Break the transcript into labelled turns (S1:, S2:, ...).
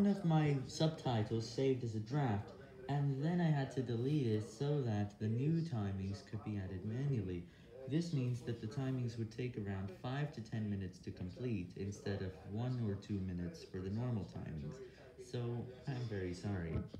S1: of my subtitles saved as a draft, and then I had to delete it so that the new timings could be added manually. This means that the timings would take around 5 to 10 minutes to complete instead of 1 or 2 minutes for the normal timings, so I'm very sorry.